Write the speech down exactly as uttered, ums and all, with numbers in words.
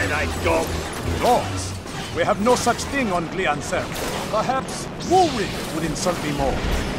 tonight, dog. Dogs? We have no such thing on Gliansel. Perhaps Woolwig would insult me more.